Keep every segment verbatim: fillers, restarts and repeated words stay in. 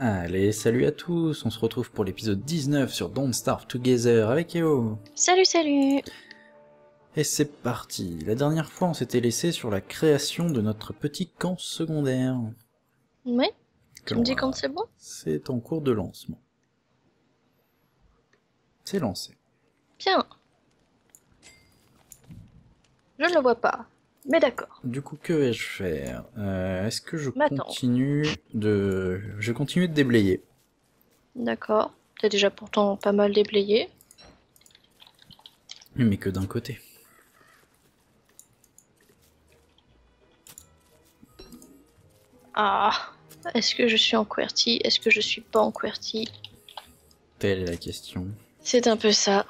Allez, salut à tous, on se retrouve pour l'épisode dix-neuf sur Don't Starve Together avec Eo. Salut, salut. Et c'est parti. La dernière fois, on s'était laissé sur la création de notre petit camp secondaire. Oui, Que tu me dis va- quand c'est bon? C'est en cours de lancement. C'est lancé. Bien. Je ne le vois pas, mais d'accord. Du coup, que vais-je faire Euh, Est-ce que je M'attendre. continue de... Je continue de déblayer. D'accord. T'as déjà pourtant pas mal déblayé. Mais que d'un côté. Ah, est-ce que je suis en QWERTY? Est-ce que je suis pas en QWERTY? Telle est la question. C'est un peu ça.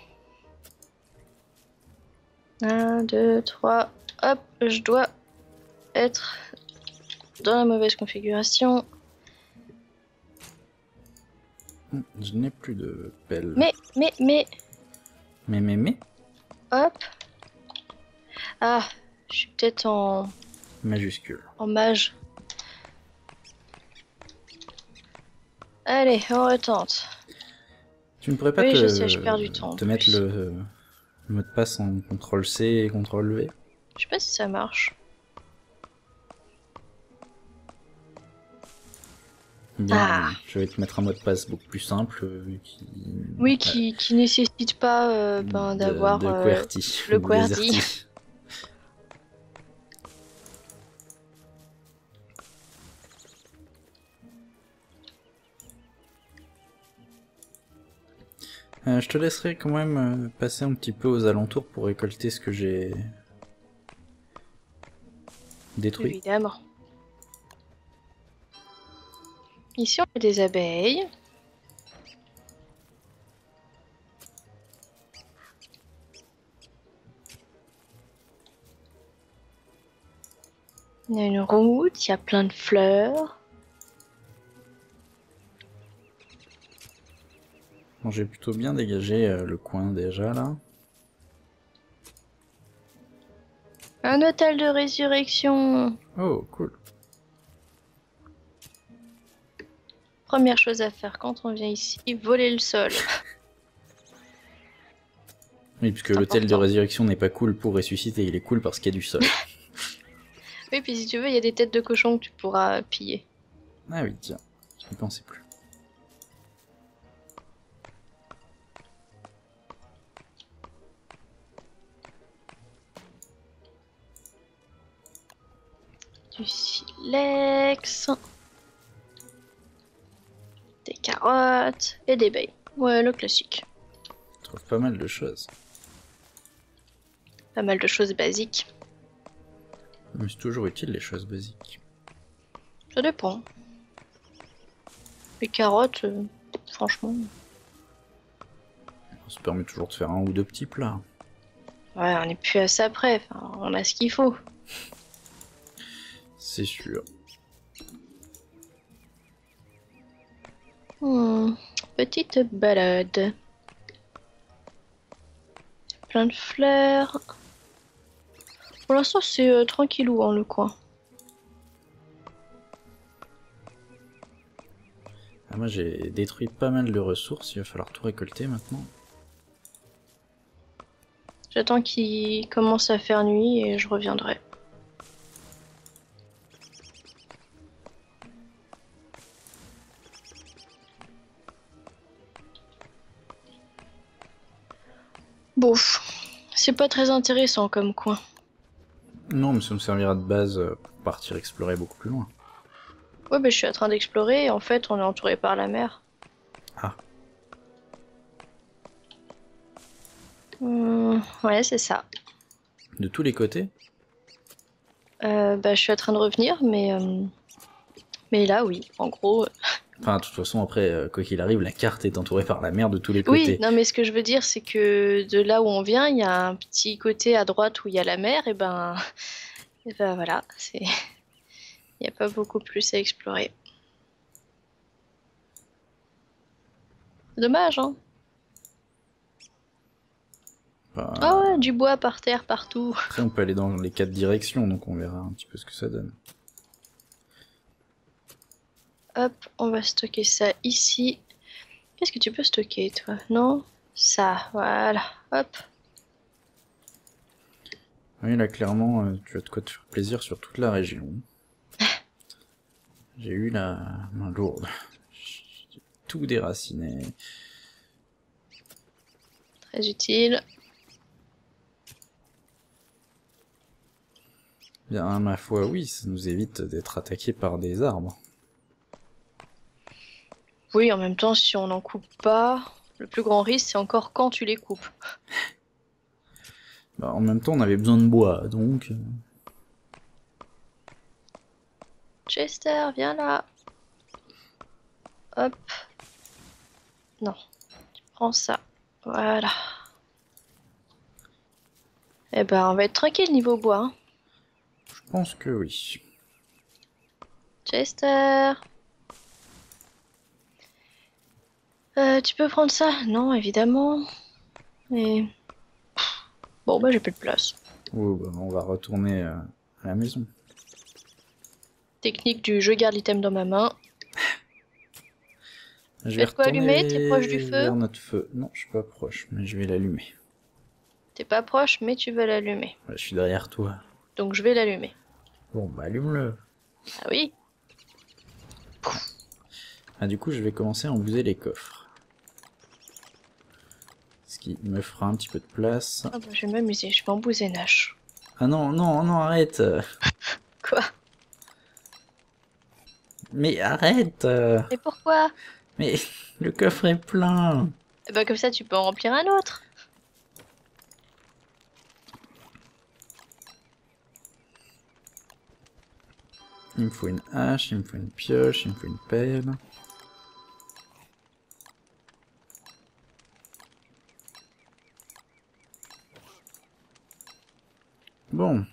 Un, deux, trois. Hop, je dois être dans la mauvaise configuration. Hum, Je n'ai plus de pelle. Mais, mais, mais, Mais, mais, mais hop. Ah, je suis peut-être en, Majuscule. en mage. Allez, on retente. Tu ne pourrais pas Oui, te, je sais, je perds du temps, en te mettre plus. le, le mot de passe en contrôle C et contrôle V? Je sais pas si ça marche. Bien, Ah. je vais te mettre un mot de passe beaucoup plus simple euh, qui... Oui, qui, qui nécessite pas euh, ben, de- d'avoir de euh, QWERTY, le ou QWERTY. DESERTY. Euh, je te laisserai quand même euh, passer un petit peu aux alentours pour récolter ce que j'ai détruit. Évidemment. Ici, on a des abeilles. Il y a une route, il y a plein de fleurs. Bon, j'ai plutôt bien dégagé euh, le coin déjà là. Un hôtel de résurrection. Oh, cool. Première chose à faire quand on vient ici, voler le sol. Oui, puisque C'est l'hôtel de important. résurrection n'est pas cool pour ressusciter, il est cool parce qu'il y a du sol. Oui, puis si tu veux, il y a des têtes de cochon que tu pourras piller. Ah oui, tiens, je n'y pensais plus. Du silex. Des carottes et des baies. Ouais, le classique. Je trouve pas mal de choses. Pas mal de choses basiques. Mais c'est toujours utile les choses basiques. Ça dépend. Les carottes, euh, franchement. Ça permet toujours de faire un ou deux petits plats. Ouais, on n'est plus à ça près. Enfin, on a ce qu'il faut. C'est sûr. Hmm, petite balade. Plein de fleurs. Pour l'instant, c'est euh, tranquillou hein, le coin. Ah, moi j'ai détruit pas mal de ressources, il va falloir tout récolter maintenant. J'attends qu'il commence à faire nuit et je reviendrai. Bouf, c'est pas très intéressant comme coin. Non, mais ça me servira de base euh, pour partir explorer beaucoup plus loin. Ouais, bah, je suis en train d'explorer et en fait, on est entouré par la mer. Ah, Hmm, ouais, c'est ça. de tous les côtés? Euh, bah, je suis en train de revenir, mais, euh, mais là, oui, en gros. euh, Enfin, de toute façon, après, euh, quoi qu'il arrive, la carte est entourée par la mer de tous les Oui, côtés. non, mais ce que je veux dire, c'est que de là où on vient, il y a un petit côté à droite où il y a la mer, et ben, et ben voilà, c'est, il n'y a pas beaucoup plus à explorer. Dommage, hein. Enfin, Ah ouais, du bois par terre partout. après, on peut aller dans les quatre directions, donc on verra un petit peu ce que ça donne. hop, on va stocker ça ici. Qu'est-ce que tu peux stocker, toi? Non? Ça, voilà, hop. Oui, là, clairement, euh, tu as de quoi te faire plaisir sur toute la région. J'ai eu la main lourde. J'ai tout déraciné. Très utile. Bien, ma foi, oui, ça nous évite d'être attaqués par des arbres. Oui, en même temps, si on n'en coupe pas, le plus grand risque, c'est encore quand tu les coupes. Bah, en même temps, on avait besoin de bois, donc... Chester, viens là. Hop. Non, tu prends ça. Voilà. Eh ben, on va être tranquille niveau bois. Hein. Je pense que oui. Chester. Euh, tu peux prendre ça? Non, évidemment. Et... Bon, bah j'ai plus de place. Oh, bah, on va retourner euh, à la maison. Technique du je garde l'item dans ma main. Je vais Faites quoi retourner allumer? T'es proche du feu? vers notre feu. Non, je suis pas proche, mais je vais l'allumer. T'es pas proche, mais tu veux l'allumer. Ouais, je suis derrière toi. Donc je vais l'allumer. Bon, bah allume-le. Ah oui? Ah, du coup, je vais commencer à embouser les coffres. Ce qui me fera un petit peu de place. Ah bah, je vais m'amuser, je vais embouser Nash. Ah non, non, non, arrête. Quoi? Mais arrête. Et pourquoi? Mais le coffre est plein. Eh bah comme ça tu peux en remplir un autre. Il me faut une hache, il me faut une pioche, il me faut une pelle. Bon.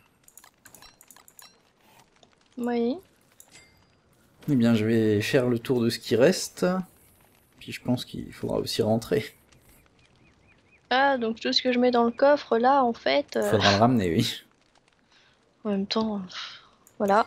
Oui. Eh bien, je vais faire le tour de ce qui reste. Puis je pense qu'il faudra aussi rentrer. Ah, donc tout ce que je mets dans le coffre là, en fait. euh, Faudra le ramener, oui. En même temps, euh, voilà.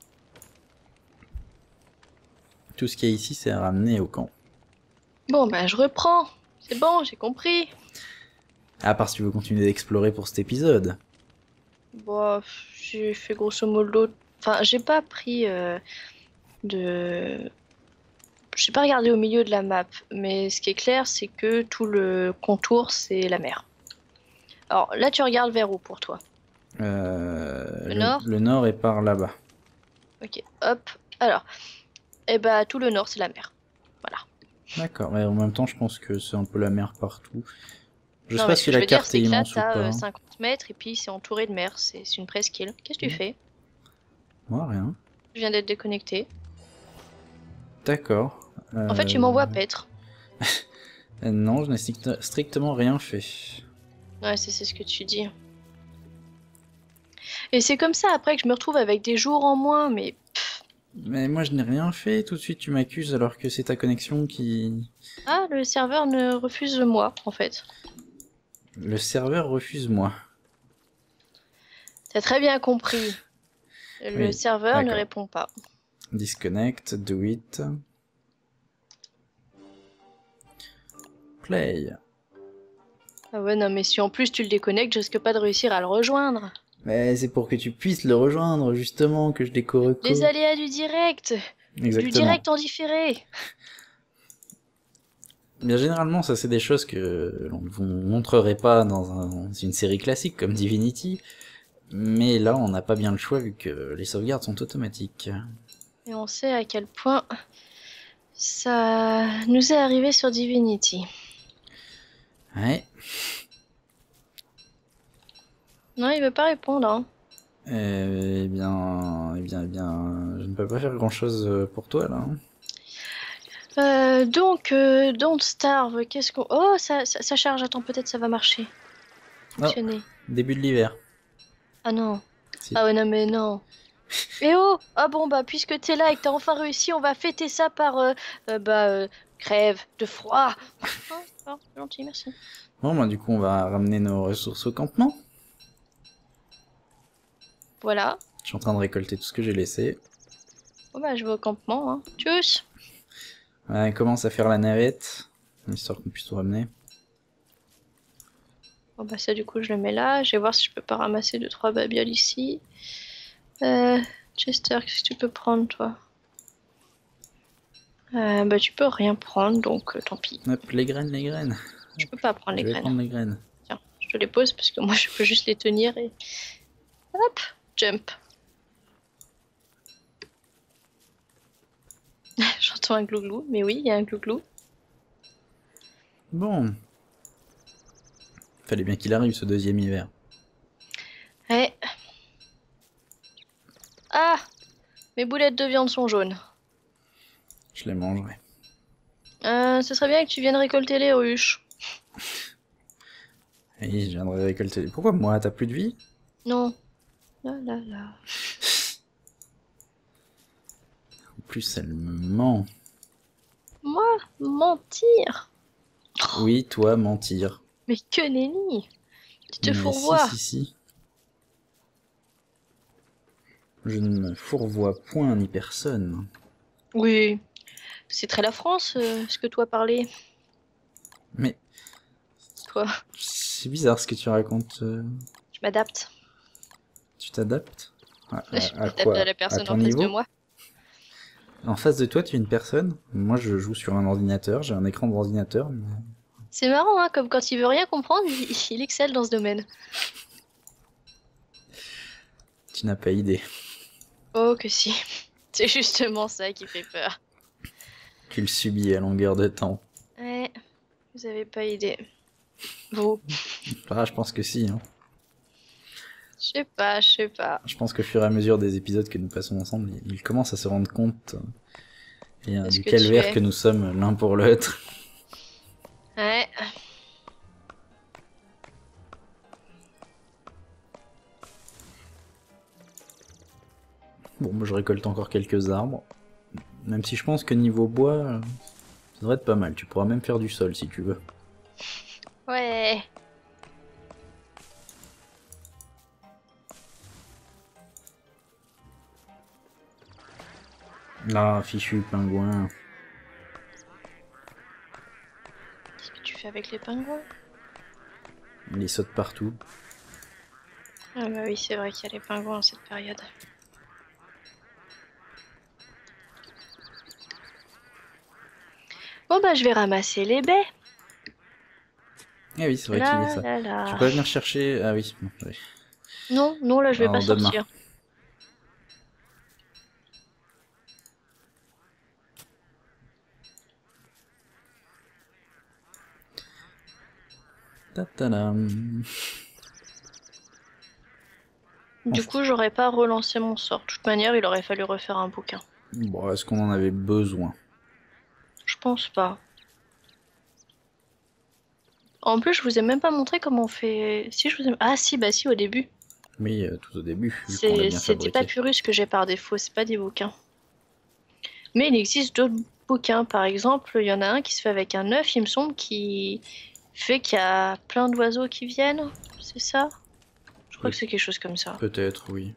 Tout ce qui est ici, c'est à ramener au camp. Bon, bah je reprends. C'est bon, j'ai compris. À part si tu veux continuer d'explorer pour cet épisode. Bon, j'ai fait grosso modo. Enfin, j'ai pas pris euh, de. J'ai pas regardé au milieu de la map, mais ce qui est clair, c'est que tout le contour, c'est la mer. Alors là, tu regardes vers où pour toi? Euh, Le nord? Le nord est par là-bas. Ok, hop. Alors, eh bah tout le nord, c'est la mer. Voilà. D'accord, mais en même temps, je pense que c'est un peu la mer partout. Je sais Non, pas mais ce si que je la veux dire, carte est c'est que là, immense ou t'as pas. euh, cinquante mètres et puis c'est entouré de mer. C'est c'est une presqu'île. Qu'est-ce que tu Mm. fais? Moi, rien. Je viens d'être déconnecté. D'accord. Euh... En fait, tu m'envoies paître. euh, Non, je n'ai strict- strictement rien fait. Ouais, c'est c'est ce que tu dis. Et c'est comme ça après que je me retrouve avec des jours en moins, mais Mais moi, je n'ai rien fait. Tout de suite, tu m'accuses alors que c'est ta connexion qui... ah, le serveur ne refuse moi, en fait. Le serveur refuse moi. T'as très bien compris. Le Oui, serveur ne d'accord. répond pas. Disconnect, do it. Play. Ah ouais, non, mais si en plus tu le déconnectes, je risque pas de réussir à le rejoindre. Mais c'est pour que tu puisses le rejoindre, justement, que je décore. Les aléas du direct. Exactement. Du direct en différé. Bien généralement, ça c'est des choses que l'on ne vous montrerait pas dans un- une série classique comme Divinity, mais là on n'a pas bien le choix vu que les sauvegardes sont automatiques. Et on sait à quel point ça nous est arrivé sur Divinity. Ouais. Non, il veut pas répondre. Hein. Euh, eh bien, eh bien, eh bien, je ne peux pas faire grand chose pour toi là. Hein. Euh, donc, euh, Don't Starve, qu'est-ce qu'on... Oh, ça, ça, ça charge, attends, peut-être ça va marcher. Fonctionner. Oh, début de l'hiver. Ah non. Si. Ah ouais, non, mais non. Eh oh! Ah bon, bah, puisque t'es là et que t'as enfin réussi, on va fêter ça par, euh, euh, bah, euh, crève de froid. Oh, oh, c'est gentil, merci. Bon, bah du coup on va ramener nos ressources au campement. Voilà. Je suis en train de récolter tout ce que j'ai laissé. Bon bah, je vais au campement, hein. Tchuss! Ouais, commence à faire la navette, histoire qu'on puisse tout ramener. Bon bah ça du coup je le mets là. Je vais voir si je peux pas ramasser deux trois babioles ici. Euh, Chester, qu'est-ce que tu peux prendre toi? euh, Bah tu peux rien prendre donc euh, tant pis. Hop, les graines, les graines. Je peux pas prendre Je les vais graines. prendre les graines. Tiens, je te les pose parce que moi je peux juste les tenir et... Hop, jump. J'entends un glouglou, mais oui, il y a un glouglou. Bon. Fallait bien qu'il arrive ce deuxième hiver. Ouais. Ah! Mes boulettes de viande sont jaunes. Je les mangerai. Euh, ce serait bien que tu viennes récolter les ruches. Oui, je viendrai récolter. Pourquoi moi? T'as plus de vie? Non. Là, là, là. En plus, elle me ment. Moi, mentir. Oui, toi, mentir. Mais que nenni. Tu te Mais fourvoies. si, si, si. Je ne me fourvoie point ni personne. Oui. C'est très la France, euh, ce que toi parlais. Mais Quoi? c'est bizarre ce que tu racontes. euh. Je m'adapte. Tu t'adaptes? À, à- Je à m'adapte quoi? à la À personne ton en face niveau? de moi. En face de toi, tu es une personne. Moi, je joue sur un ordinateur. J'ai un écran d'ordinateur. Mais... C'est marrant, hein, comme quand il veut rien comprendre, il, il excelle dans ce domaine. Tu n'as pas idée. Oh que si. C'est justement ça qui fait peur. Tu le subis à longueur de temps. Ouais, vous avez pas idée. Vous. Ah, je pense que si. Hein. Je sais pas, je sais pas. Je pense qu'au fur et à mesure des épisodes que nous passons ensemble, il commence à se rendre compte euh, et, euh, Est-ce du que calvaire tu es que nous sommes l'un pour l'autre. Ouais. Bon, moi je récolte encore quelques arbres. Même si je pense que niveau bois, euh, ça devrait être pas mal. Tu pourras même faire du sol si tu veux. Ouais. Ah, fichu pingouin. Qu'est-ce que tu fais avec les pingouins? Il saute partout. Ah bah oui, c'est vrai qu'il y a les pingouins en cette période. Bon bah je vais ramasser les baies. Ah oui, c'est vrai qu'il y a Là, ça. là, là. Tu pourrais venir chercher... Ah oui. Bon, oui. Non, non, là je vais Alors, pas demain. sortir. Ta-ta-dam. Du Enfin. coup, j'aurais pas relancé mon sort. De toute manière, il aurait fallu refaire un bouquin. Bon, est-ce qu'on en avait besoin? Je pense pas. En plus, je vous ai même pas montré comment on fait. Si je vous ai... Ah si, bah si, au début. Oui, euh, tout au début, vu qu'on l'a C'est bien c'est des fabriqué. papyrus que j'ai par défaut, c'est pas des bouquins. Mais il existe d'autres bouquins. Par exemple, il y en a un qui se fait avec un œuf, il me semble, qui fait qu'il y a plein d'oiseaux qui viennent. C'est ça? Je crois Oui. que c'est quelque chose comme ça. Peut-être, oui.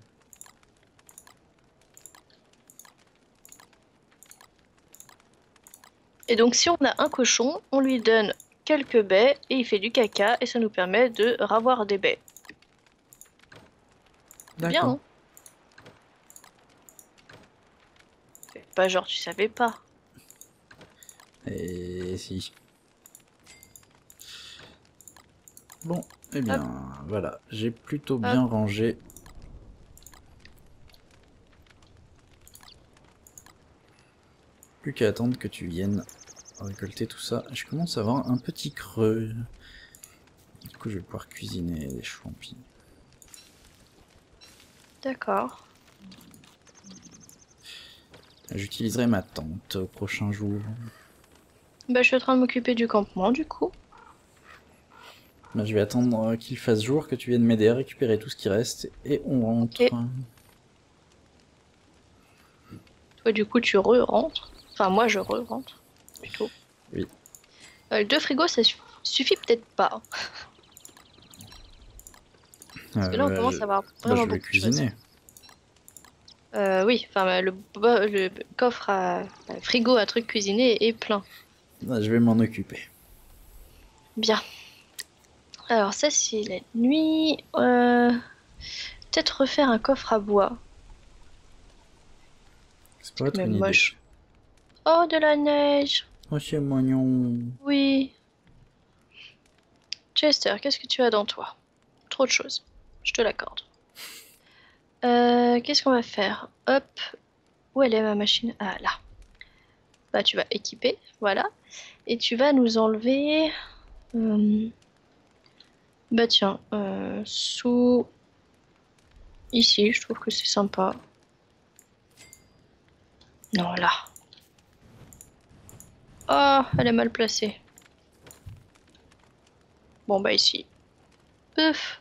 Et donc, si on a un cochon, on lui donne quelques baies et il fait du caca et ça nous permet de ravoir des baies. Bien, D'accord. hein? C'est pas genre tu savais pas. Et si. Bon, eh bien, voilà. J'ai plutôt bien rangé. Plus qu'à attendre que tu viennes récolter tout ça. Je commence à avoir un petit creux. Du coup, je vais pouvoir cuisiner des champignons. D'accord. J'utiliserai ma tente au prochain jour. Bah, je suis en train de m'occuper du campement, du coup. Bah, je vais attendre qu'il fasse jour, que tu viennes m'aider à récupérer tout ce qui reste, et on rentre. Ok. Toi, du coup, tu re-rentres. Enfin, moi, je re-rentre, plutôt. Oui. Euh, deux frigos, ça su- suffit peut-être pas. Parce que là, on Euh, commence à avoir bah, vraiment je vais beaucoup de choses. cuisiner. Euh, oui, enfin le, bo- le coffre à à frigo à trucs cuisinés est plein. Ah, je vais m'en occuper. Bien. Alors ça c'est la nuit. Euh, peut-être refaire un coffre à bois. Ça C'est pourrait quand être même une idée. moche. Oh, de la neige. Oh, c'est mignon. Oui. Chester, qu'est-ce que tu as dans toi? Trop de choses. Je te l'accorde. Euh, qu'est-ce qu'on va faire? Hop. Où elle est ma machine? Ah là. Bah tu vas équiper, voilà. Et tu vas nous enlever. euh, Bah tiens, euh, sous ici, je trouve que c'est sympa. Non, là. Oh, elle est mal placée. Bon, bah ici. Peuf,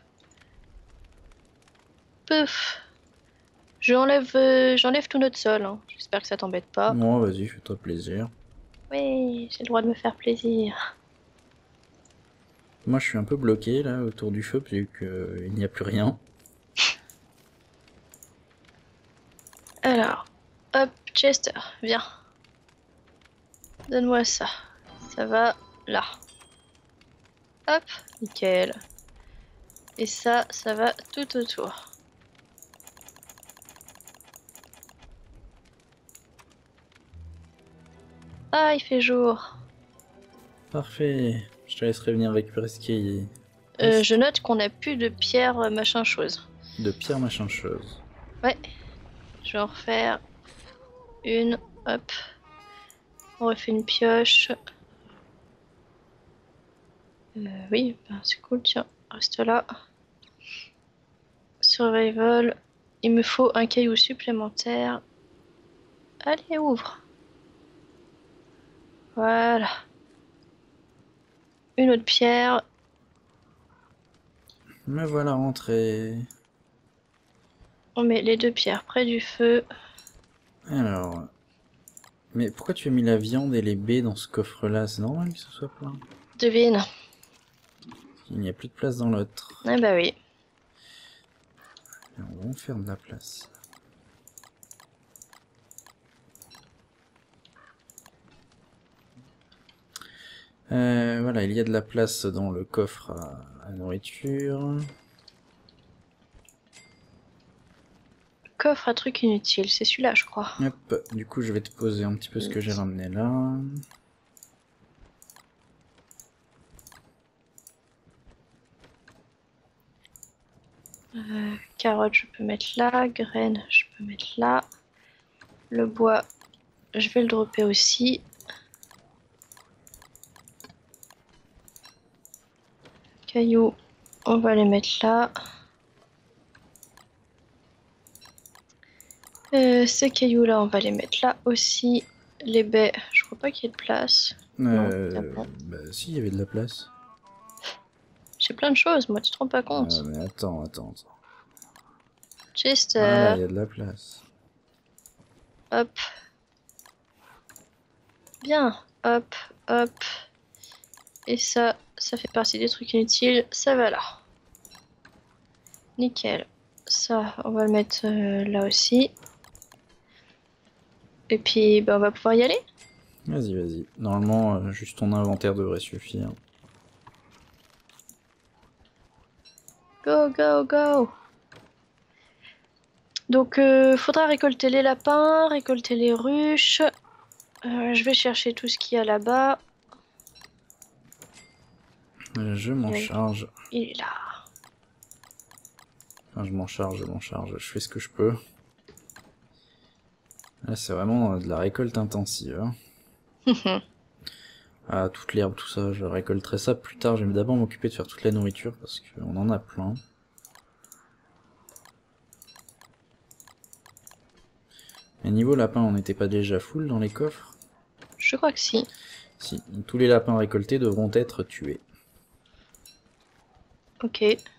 peuf. J'enlève euh, j'enlève tout notre sol, hein. J'espère que ça t'embête pas. Bon, vas-y, fais-toi plaisir. Oui, j'ai le droit de me faire plaisir. Moi, je suis un peu bloqué là autour du feu vu qu'il n'y a plus rien. Alors, hop, Chester, viens. Donne-moi ça. Ça va là. Hop, nickel. Et ça, ça va tout autour. Ah, il fait jour. Parfait. Je te laisserai venir récupérer ce qui Euh, reste je note qu'on n'a plus de pierre euh, machin chose. de pierre machin chose. Ouais, je vais en refaire une. Hop, on refait une pioche. Euh, oui, ben, c'est cool, tiens, reste là. Survival. Il me faut un caillou supplémentaire. Allez, ouvre. Voilà. Une autre pierre. Me voilà rentré. On met les deux pierres près du feu. Alors. Mais pourquoi tu as mis la viande et les baies dans ce coffre-là? C'est normal que ce soit plein. Devine. Il n'y a plus de place dans l'autre. Ah bah oui. On va en faire de la place. Euh, voilà, il y a de la place dans le coffre à, à nourriture. Coffre à trucs inutiles, c'est celui-là, je crois. Hop, du coup je vais te poser un petit peu ce que j'ai ramené là. Euh, carottes, je peux mettre là. Graines, je peux mettre là. Le bois, je vais le dropper aussi. Cailloux, on va les mettre là. Euh, ces cailloux-là, on va les mettre là aussi. Les baies, je crois pas qu'il y ait de place. Non, c'est Euh, bon. bah si, il y avait de la place. J'ai plein de choses, moi, tu te rends pas Euh, compte. mais attends, attends, attends. Juste, Voilà, euh, il y a de la place. hop. Bien, hop, hop. Et ça, ça fait partie des trucs inutiles. Ça va là. Nickel. Ça, on va le mettre euh, là aussi. Et puis, bah, on va pouvoir y aller. Vas-y, vas-y. Normalement, euh, juste ton inventaire devrait suffire. Go, go, go. Donc, euh, faudra récolter les lapins, récolter les ruches. Euh, je vais chercher tout ce qu'il y a là-bas. Euh, je m'en Oui. charge. Il est là. Enfin, je m'en charge, je m'en charge. Je fais ce que je peux. Là, c'est vraiment euh, de la récolte intensive. Hein. Ah, toute l'herbe, tout ça, je récolterai ça plus tard. Je vais d'abord m'occuper de faire toute la nourriture parce qu'on en a plein. Et niveau lapin, on n'était pas déjà full dans les coffres? Je crois que si. Si, tous les lapins récoltés devront être tués. Ok.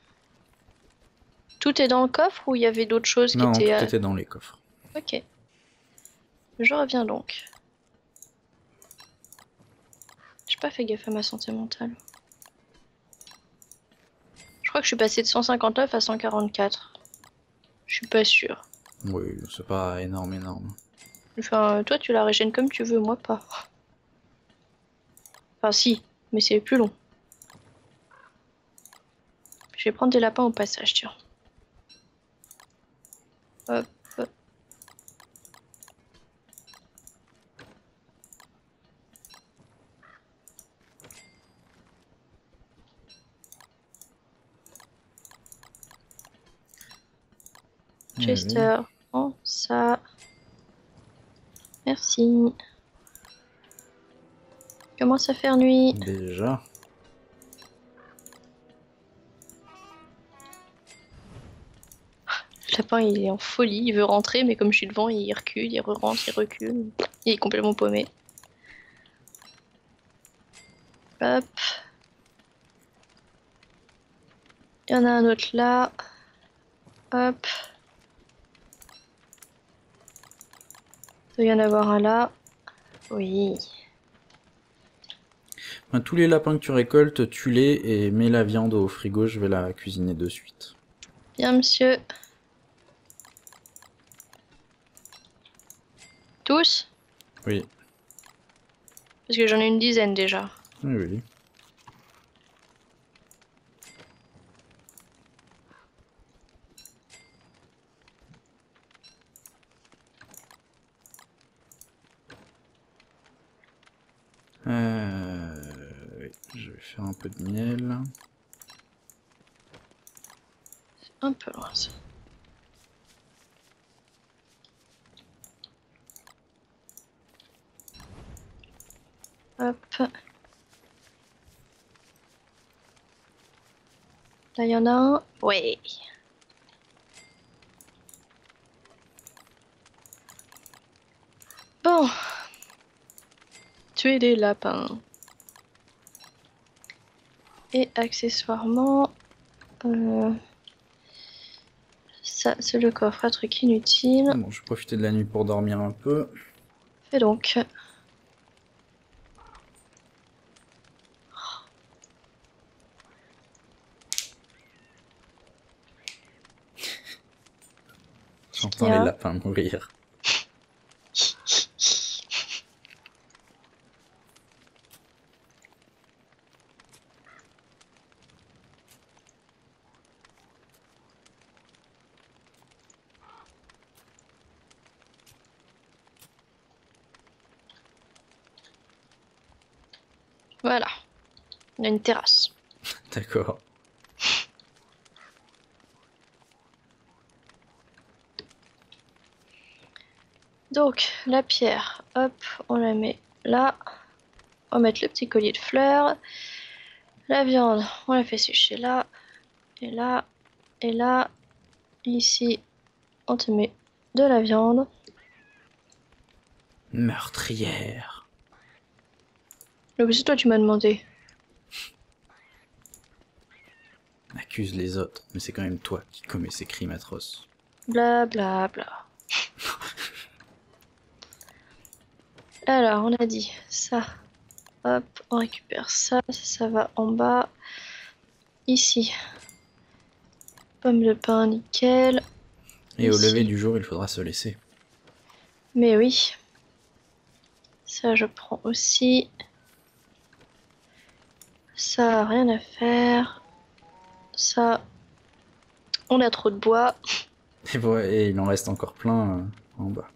Tout est dans le coffre ou il y avait d'autres choses qui Non, étaient... tout euh, était dans les coffres. Ok. Je reviens donc. J'ai pas fait gaffe à ma santé mentale. Je crois que je suis passée de cent cinquante-neuf à cent quarante-quatre. Je suis pas sûre. Oui, c'est pas énorme, énorme. Enfin, toi, tu la régènes comme tu veux, moi pas. Enfin, si, mais c'est plus long. Je vais prendre des lapins au passage, tiens. Hop, hop. Chester, prends ça. Merci. Commence à faire nuit. Déjà. Le lapin, il est en folie, il veut rentrer, mais comme je suis devant, il recule, il re-rentre, il recule. Il est complètement paumé. Hop. Il y en a un autre là. Hop. Il doit y en avoir un là. Oui. Ben, tous les lapins que tu récoltes, tue-les et mets la viande au frigo, je vais la cuisiner de suite. Bien, monsieur. Tous? Oui. Parce que j'en ai une dizaine déjà. Oui, oui. Euh... oui, je vais faire un peu de miel. Un peu loin ça. Hop. Là, il y en a un. Ouais. Bon. Tuer des lapins. Et accessoirement... Euh... Ça, c'est le coffre, un truc inutile. Bon, je vais profiter de la nuit pour dormir un peu. Fais donc. J'entends Yeah. les lapins mourir. Voilà. On a une terrasse. D'accord. Donc, la pierre, hop, on la met là. On va mettre le petit collier de fleurs. La viande, on la fait sécher là. Et là. Et là. Ici, on te met de la viande. Meurtrière. Le c'est toi, tu m'as demandé. Accuse les autres, mais c'est quand même toi qui commets ces crimes atroces. Bla bla bla. Alors, on a dit ça. Hop, on récupère ça. Ça, ça va en bas. Ici. Pomme de pain, nickel. Et au Ici. lever du jour, il faudra se laisser. Mais oui. Ça, je prends aussi. Ça, rien à faire. Ça, on a trop de bois. Et, voilà, et il en reste encore plein euh, en bas.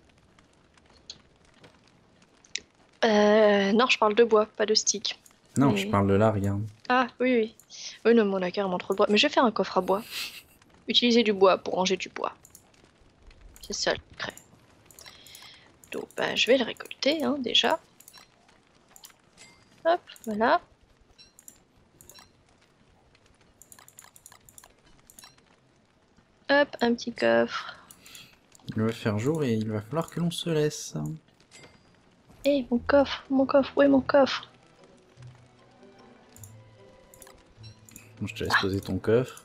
Euh, non, je parle de bois, pas de stick. Non, Mais... je parle de là, regarde. Ah, oui, oui. Oui, non, mais on a carrément trop de bois. Mais je vais faire un coffre à bois. Utiliser du bois pour ranger du bois. C'est ça le secret. Donc, bah, je vais le récolter, hein, déjà. Hop, voilà. Hop, un petit coffre. Il va faire jour et il va falloir que l'on se laisse. Eh, mon coffre, mon coffre, où est mon coffre? Bon, je te laisse poser ton coffre.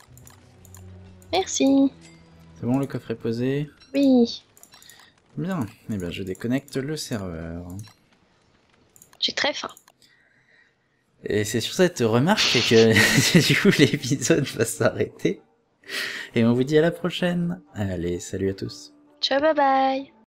Merci. C'est bon, le coffre est posé? Oui. Bien, et bien je déconnecte le serveur. J'ai très faim. Et c'est sur cette remarque que du coup l'épisode va s'arrêter. Et on vous dit à la prochaine. Allez, salut à tous. Ciao, bye bye!